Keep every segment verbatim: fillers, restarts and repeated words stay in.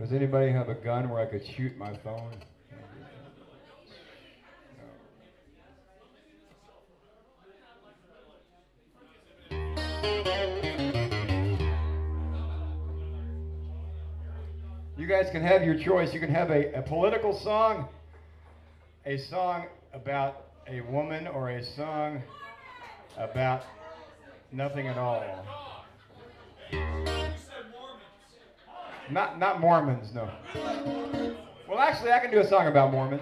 Does anybody have a gun where I could shoot my phone? You guys can have your choice. You can have a, a political song, a song about a woman, or a song about nothing at all. Not not Mormons, no. Well, actually, I can do a song about Mormons.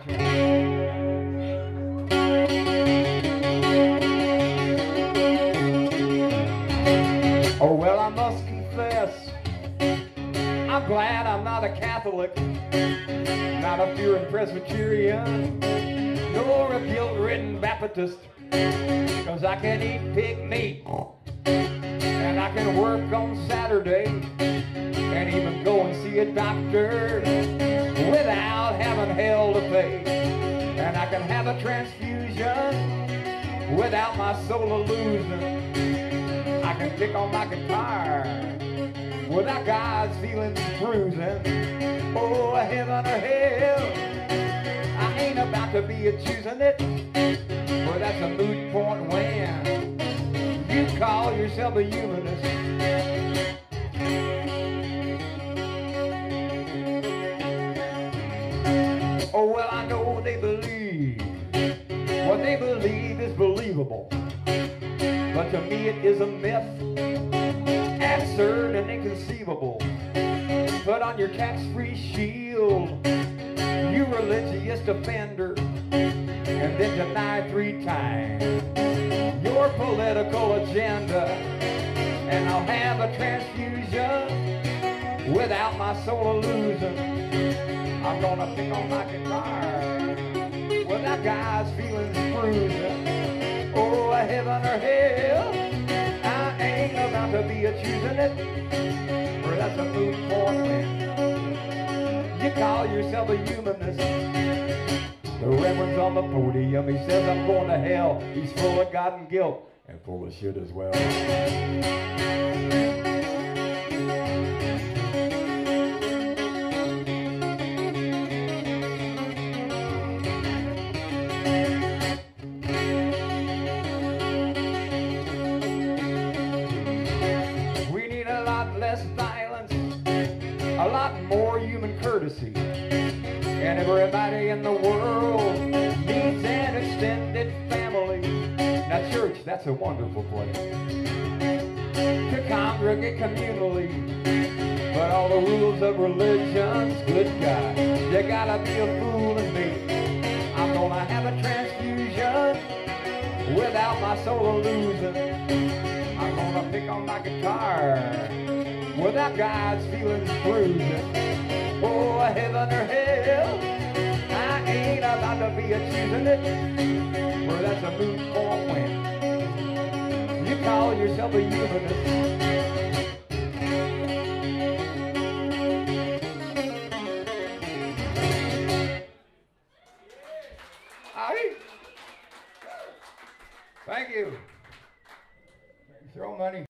Oh, well, I must confess, I'm glad I'm not a Catholic, not a fearing Presbyterian, nor a guilt-ridden Baptist, 'cause I can eat pig meat, and I can work on Saturday, and even go and see a doctor without having hell to pay. And I can have a transfusion without my soul losing. I can pick on my guitar without God's feelings bruising. Oh, heaven or hell, I ain't about to be a choosing it, but that's a moot point when you call yourself a humanist. Oh, well, I know they believe what they believe is believable, but to me it is a myth, absurd and inconceivable. Put on your tax-free shield, you religious offender, and then deny three times your political agenda. And I'll have a transfusion without my soul losing. I'm gonna pick on my guitar without God's feelings bruising. Oh, heaven or hell, I ain't about to be a choosing it, for that's a moot point when you call yourself a humanist. The Reverend's on the podium, he says I'm going to hell. He's full of God and guilt, and full of shit as well. A lot more human courtesy, and everybody in the world needs an extended family. Now church, that's a wonderful place to congregate communally, but all the rules of religion's good God, you gotta be a fool in me. I'm gonna have a transfusion without my soul losing. I'm gonna pick on my guitar without God's feelings bruising. Oh, heaven or hell, I ain't about to be a choosing it, for that's a moot point when you call yourself a humanist. Howdy. Thank you. Throw money.